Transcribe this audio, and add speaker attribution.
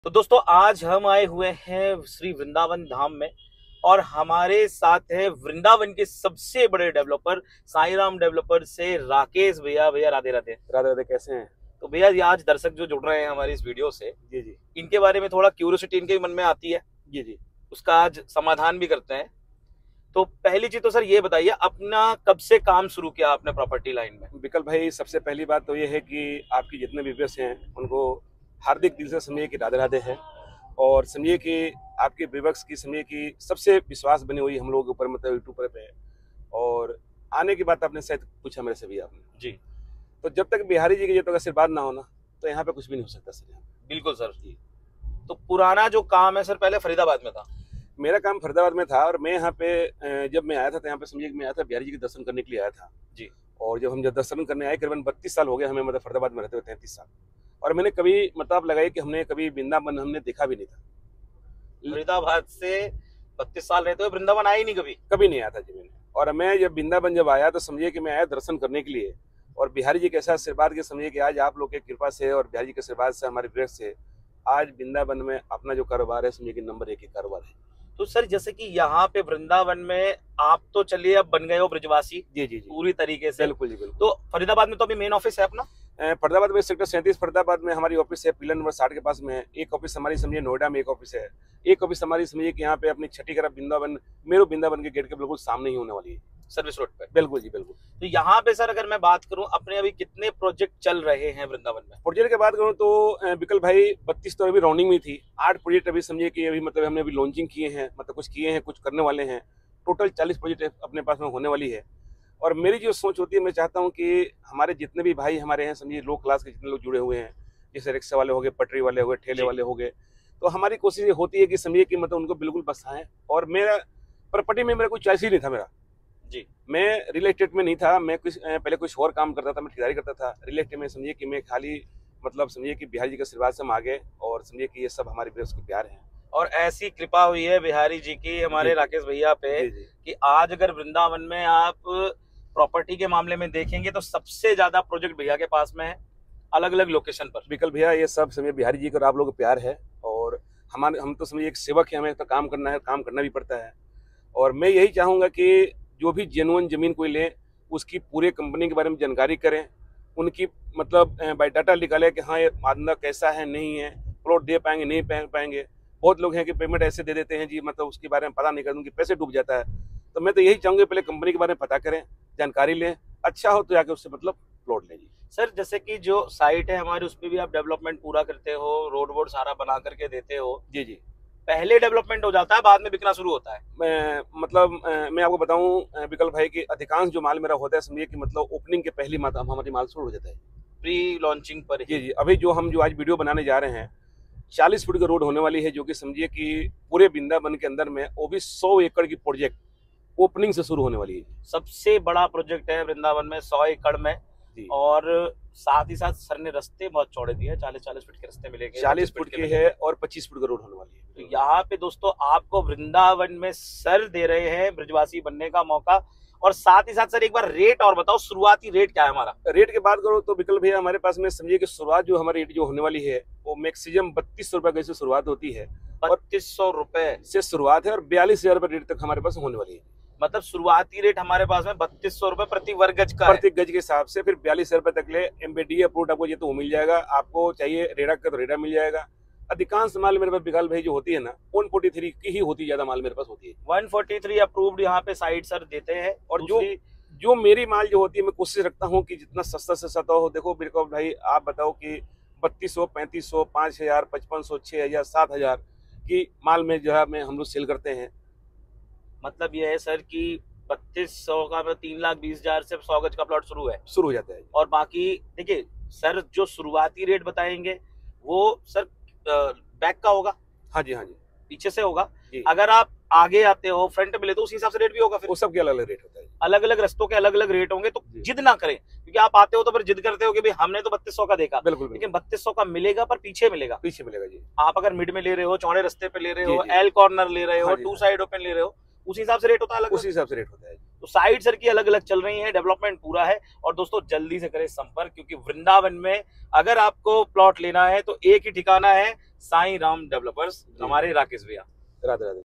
Speaker 1: तो दोस्तों आज हम आए हुए हैं श्री वृंदावन धाम में और हमारे साथ है वृंदावन के सबसे बड़े डेवलपर साईं राम डेवलपर से राकेश भैया। भैया राधे राधे।
Speaker 2: राधे राधे, कैसे हैं?
Speaker 1: तो भैया ये आज दर्शक जो जुड़ रहे हैं हमारी इस वीडियो से,
Speaker 2: जी जी
Speaker 1: इनके बारे में थोड़ा क्यूरियोसिटी इनके मन में आती है,
Speaker 2: जी जी।
Speaker 1: उसका आज समाधान भी करते हैं। तो पहली चीज तो सर ये बताइए, अपना कब से काम शुरू किया आपने प्रॉपर्टी लाइन में?
Speaker 2: विकल्प भाई, सबसे पहली बात तो ये है कि आपकी जितने भी व्यूअर्स हैं उनको हार्दिक दिल से समझिए कि राधे राधे है, और समझिए कि आपके व्यूअर्स की समझिए कि सबसे विश्वास बनी हुई हम लोगों के ऊपर, मतलब यूट्यूब पे। और आने की बात आपने शायद पूछा मेरे से भी आपने
Speaker 1: जी।
Speaker 2: तो जब तक बिहारी जी की जब तक आशीर्वाद ना होना तो यहाँ पे कुछ भी नहीं हो सकता सर। यहाँ
Speaker 1: बिल्कुल सर जी। तो पुराना जो काम है सर पहले फरीदाबाद में था।
Speaker 2: मेरा काम फरीदाबाद में था, और मैं यहाँ पे जब मैं आया था तो यहाँ पे समझिए कि मैं आया था बिहारी जी के दर्शन करने के लिए आया था
Speaker 1: जी।
Speaker 2: और जब हम दर्शन करने आए, करीबन 32 साल हो गए हमें, मतलब फरीदाबाद में रहते हुए 33 साल। और मैंने कभी मतलब लगाई कि हमने कभी वृंदावन हमने देखा भी नहीं था।
Speaker 1: फरीदाबाद से 32 साल रहते हुए वृंदावन आए ही नहीं कभी
Speaker 2: नहीं आया था जी मैंने। और मैं जब वृंदावन जब आया तो समझिए कि मैं आया दर्शन करने के लिए, और बिहारी जी के ऐसा आशीर्वाद के समझिए कि आज आप लोग के कृपा से और बिहारी जी के आशीर्वाद से, हमारे ग्रह से आज वृंदावन में अपना जो कारोबार है समझिए कि नंबर 1 कारोबार है।
Speaker 1: तो सर जैसे कि यहाँ पे वृंदावन में आप तो चलिए अब बन गए हो ब्रजवासी
Speaker 2: जी जी जी,
Speaker 1: पूरी तरीके से।
Speaker 2: बिल्कुल जी बिल्कुल।
Speaker 1: तो फरीदाबाद में तो अभी मेन ऑफिस है अपना?
Speaker 2: फरीदाबाद में सेक्टर 37 फरीदाबाद में हमारी ऑफिस है, पिलर नंबर 60 के पास में है। एक ऑफिस हमारी समझिए नोएडा में एक ऑफिस है। एक ऑफिस हमारी समझिए कि यहाँ पे अपनी छठी तरफ वृंदावन मेरो वृंदावन के गेट के बिल्कुल सामने ही होने वाली है,
Speaker 1: सर्विस रोड पे।
Speaker 2: बिल्कुल जी बिल्कुल।
Speaker 1: तो यहाँ पे सर अगर मैं बात करूँ, अपने अभी कितने प्रोजेक्ट चल रहे हैं वृंदावन में?
Speaker 2: प्रोजेक्ट की बात करूँ तो विकल्प भाई 32 तो अभी राउंडिंग में थी। 8 प्रोजेक्ट अभी समझिए कि अभी मतलब हमने अभी लॉन्चिंग किए हैं, मतलब कुछ किए हैं, कुछ करने वाले हैं। टोटल 40 प्रोजेक्ट अपने पास में होने वाली है। और मेरी जो सोच होती है, मैं चाहता हूँ कि हमारे जितने भी भाई हमारे हैं समझिए लो क्लास के जितने लोग जुड़े हुए हैं, जैसे रिक्शा वाले हो गए, पटरी वाले हो गए, ठेले वाले हो गए, तो हमारी कोशिश ये होती है कि समझिए कि मतलब उनको बिल्कुल बसाएं। और मेरा प्रॉपर्टी में मेरा कोई चॉइस ही नहीं था मेरा
Speaker 1: जी।
Speaker 2: मैं रियल एस्टेट में नहीं था, मैं कुछ पहले कुछ और काम करता था, मैं ठेकेदारी करता था। रियल एस्टेट में समझिए कि मैं खाली मतलब समझिए कि बिहारी जी के आशीर्वाद से हम आ गए, और समझिए कि ये सब हमारे व्यूअर्स के प्यार है।
Speaker 1: और ऐसी कृपा हुई है बिहारी जी की हमारे राकेश भैया पे कि आज अगर वृंदावन में आप प्रॉपर्टी के मामले में देखेंगे तो सबसे ज्यादा प्रोजेक्ट भैया के पास में है, अलग अलग लोकेशन पर।
Speaker 2: विकल्प भैया, ये सब समझिए बिहारी जी का आप लोगों का प्यार है, और हम तो समझिए एक सेवक है, हमें तो काम करना है, काम करना भी पड़ता है। और मैं यही चाहूँगा कि जो भी जेन्युइन जमीन कोई ले, उसकी पूरे कंपनी के बारे में जानकारी करें, उनकी मतलब बायोडाटा निकाले कि हाँ ये मामला कैसा है, नहीं है, प्लॉट दे पाएंगे नहीं पाएंगे। बहुत लोग हैं कि पेमेंट ऐसे दे देते हैं जी, मतलब उसके बारे में पता नहीं कर, उनके पैसे डूब जाता है। तो मैं तो यही चाहूँगा पहले कंपनी के बारे में पता करें, जानकारी लें, अच्छा हो तो जाके उससे मतलब प्लॉट लें जी।
Speaker 1: सर जैसे कि जो साइट है हमारी उसपे भी आप डेवलपमेंट पूरा करते हो, रोड वोड सारा बना करके देते हो।
Speaker 2: जी जी।
Speaker 1: पहले डेवलपमेंट हो जाता है, बाद में बिकना शुरू होता है?
Speaker 2: मैं आपको बताऊं विकल्प भाई कि अधिकांश जो माल मेरा होता है समझिए कि मतलब ओपनिंग के पहली हमारी माल शुरू हो जाता है,
Speaker 1: प्री लॉन्चिंग पर
Speaker 2: जी जी। अभी जो आज वीडियो बनाने जा रहे हैं, 40 फुट की रोड होने वाली है, जो कि समझिए कि पूरे वृंदावन के अंदर में वो भी 100 एकड़ की प्रोजेक्ट ओपनिंग से शुरू होने वाली है।
Speaker 1: सबसे बड़ा प्रोजेक्ट है वृंदावन में 100 एकड़ में। और साथ ही साथ सर ने रास्ते बहुत चौड़े दिए हैं, 40-40 फुट के रास्ते मिलेंगे,
Speaker 2: 40 फुट के है और 25 फुट का रोड होने वाली है।
Speaker 1: तो यहाँ पे दोस्तों आपको वृंदावन में सर दे रहे हैं ब्रजवासी बनने का मौका। और साथ ही साथ सर एक बार रेट और बताओ, शुरुआती रेट क्या है हमारा?
Speaker 2: रेट की बात करो तो विकल्प भैया हमारे पास में समझिए कि शुरुआत जो हमारी रेट जो होने वाली है वो मैक्सिमम 3200 रुपए से शुरुआत होती है।
Speaker 1: 3200 रुपए
Speaker 2: से शुरुआत है, और 42,000 रुपए रेट तक हमारे पास होने वाली है।
Speaker 1: मतलब शुरुआती रेट हमारे पास में 3200 रुपए प्रति वर्ग गज का,
Speaker 2: प्रति गज के हिसाब से। फिर 42,000 रुपए तक ले एमबीडी अप्रूव्ड आपको ये तो मिल जाएगा। आपको चाहिए रेडा का तो रेडा मिल जाएगा। अधिकांश माल मेरे पास विकल्प भाई जो होती है ना 143 की ही होती है, ज्यादा माल मेरे पास होती है।
Speaker 1: 143 अप्रूव्ड यहाँ पे साइट सर देते हैं।
Speaker 2: और जो मेरी माल जो होती है, मैं कोशिश रखता हूँ कि जितना सस्ता से सस्ता हो। देखो विकल्प भाई, आप बताओ कि 3200, 3500, 5000, 5500, 6000, 7000 की माल में जो है मैं हम लोग सेल करते हैं।
Speaker 1: मतलब ये है सर कि 3200 का 3,20,000 से 100 गज का प्लॉट शुरू हो
Speaker 2: जाता है।
Speaker 1: और बाकी देखिए सर जो शुरुआती रेट बताएंगे वो सर बैक का होगा।
Speaker 2: हाँ जी हाँ जी,
Speaker 1: पीछे से होगा। अगर आप आगे आते हो फ्रंट में ले तो उसी हिसाब से रेट भी होगा। फिर
Speaker 2: वो सबके अलग अलग रेट होता है, अलग
Speaker 1: अलग रस्तों के अलग अलग रेट होंगे। तो जिद ना करें, क्योंकि आप आते हो तो फिर जिद करते हो कि भाई हमने तो 3200 का देखा।
Speaker 2: बिल्कुल,
Speaker 1: लेकिन 3200 का मिलेगा पर पीछे मिलेगा
Speaker 2: जी।
Speaker 1: आप अगर मिड में ले रहे हो, चौड़े रस्ते पे ले रहे हो, एल कॉर्नर ले रहे हो, 2 साइड ओपन ले रहे हो, उस हिसाब से रेट होता है,
Speaker 2: उसी हिसाब से रेट होता है।
Speaker 1: तो साइड सर की अलग अलग चल रही है, डेवलपमेंट पूरा है। और दोस्तों जल्दी से करें संपर्क, क्योंकि वृंदावन में अगर आपको प्लॉट लेना है तो एक ही ठिकाना है, साईं राम डेवलपर्स, हमारे राकेश भैया।
Speaker 2: राधे राधे।